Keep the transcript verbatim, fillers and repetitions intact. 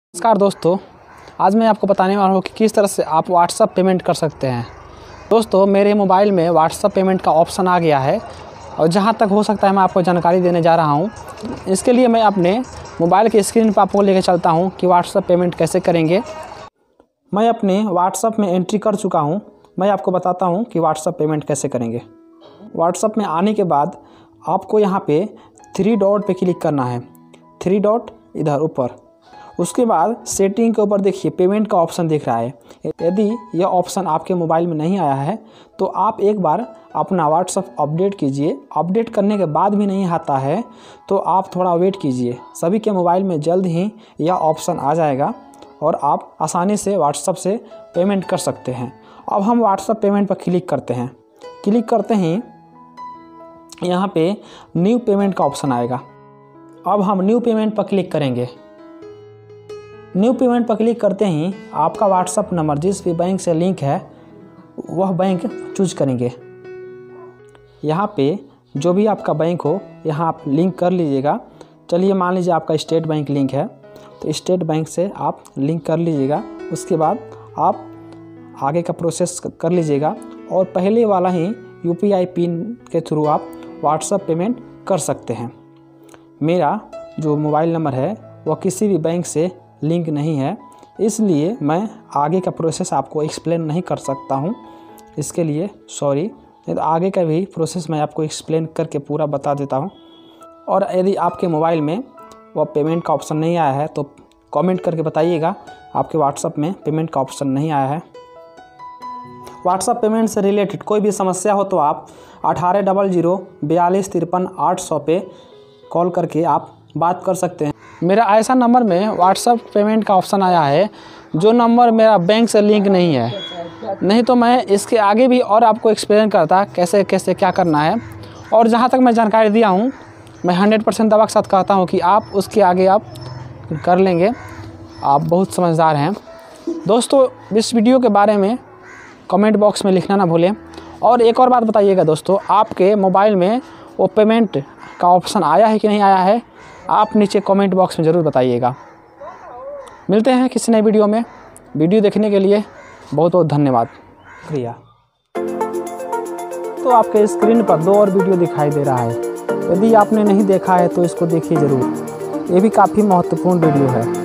नमस्कार दोस्तों, आज मैं आपको बताने वाला हूँ कि किस तरह से आप व्हाट्सएप पेमेंट कर सकते हैं। दोस्तों, मेरे मोबाइल में व्हाट्सएप पेमेंट का ऑप्शन आ गया है और जहाँ तक हो सकता है मैं आपको जानकारी देने जा रहा हूँ। इसके लिए मैं अपने मोबाइल के स्क्रीन पर आपको लेकर चलता हूँ कि व्हाट्सएप पेमेंट कैसे करेंगे। मैं अपने व्हाट्सएप में एंट्री कर चुका हूँ। मैं आपको बताता हूँ कि व्हाट्सएप पेमेंट कैसे करेंगे। व्हाट्सएप में आने के बाद आपको यहाँ पे थ्री डॉट पे क्लिक करना है, थ्री डॉट इधर ऊपर। उसके बाद सेटिंग के ऊपर देखिए पेमेंट का ऑप्शन दिख रहा है। यदि यह ऑप्शन आपके मोबाइल में नहीं आया है तो आप एक बार अपना व्हाट्सएप अपडेट कीजिए। अपडेट करने के बाद भी नहीं आता है तो आप थोड़ा वेट कीजिए। सभी के मोबाइल में जल्द ही यह ऑप्शन आ जाएगा और आप आसानी से व्हाट्सएप से पेमेंट कर सकते हैं। अब हम व्हाट्सएप पेमेंट पर क्लिक करते हैं। क्लिक करते ही यहाँ पे न्यू पेमेंट का ऑप्शन आएगा। अब हम न्यू पेमेंट पर क्लिक करेंगे। न्यू पेमेंट पर क्लिक करते ही आपका व्हाट्सएप नंबर जिस भी बैंक से लिंक है वह बैंक चूज करेंगे। यहाँ पे जो भी आपका बैंक हो यहाँ आप लिंक कर लीजिएगा। चलिए मान लीजिए आपका स्टेट बैंक लिंक है तो स्टेट बैंक से आप लिंक कर लीजिएगा। उसके बाद आप आगे का प्रोसेस कर लीजिएगा और पहले वाला ही यूपीआई पिन के थ्रू आप व्हाट्सएप पेमेंट कर सकते हैं। मेरा जो मोबाइल नंबर है वह किसी भी बैंक से लिंक नहीं है, इसलिए मैं आगे का प्रोसेस आपको एक्सप्लेन नहीं कर सकता हूं। इसके लिए सॉरी। तो आगे का भी प्रोसेस मैं आपको एक्सप्लेन करके पूरा बता देता हूं। और यदि आपके मोबाइल में वह पेमेंट का ऑप्शन नहीं आया है तो कमेंट करके बताइएगा आपके व्हाट्सएप में पेमेंट का ऑप्शन नहीं आया है। व्हाट्सएप पेमेंट से रिलेटेड कोई भी समस्या हो तो आप अठारह डबल ज़ीरो बयालीस तिरपन आठ सौ पे कॉल करके आप बात कर सकते हैं। मेरा ऐसा नंबर में व्हाट्सएप पेमेंट का ऑप्शन आया है जो नंबर मेरा बैंक से लिंक नहीं है, नहीं तो मैं इसके आगे भी और आपको एक्सप्लेन करता कैसे कैसे क्या करना है। और जहां तक मैं जानकारी दिया हूं मैं हंड्रेड परसेंट दवा के साथ कहता हूं कि आप उसके आगे आप कर लेंगे। आप बहुत समझदार हैं। दोस्तों, इस वीडियो के बारे में कमेंट बॉक्स में लिखना ना भूलें। और एक और बात बताइएगा दोस्तों, आपके मोबाइल में वो पेमेंट का ऑप्शन आया है कि नहीं आया है, आप नीचे कमेंट बॉक्स में ज़रूर बताइएगा। मिलते हैं किसी नए वीडियो में। वीडियो देखने के लिए बहुत बहुत धन्यवाद। शुक्रिया। तो आपके स्क्रीन पर दो और वीडियो दिखाई दे रहा है। यदि आपने नहीं देखा है तो इसको देखिए ज़रूर। ये भी काफ़ी महत्वपूर्ण वीडियो है।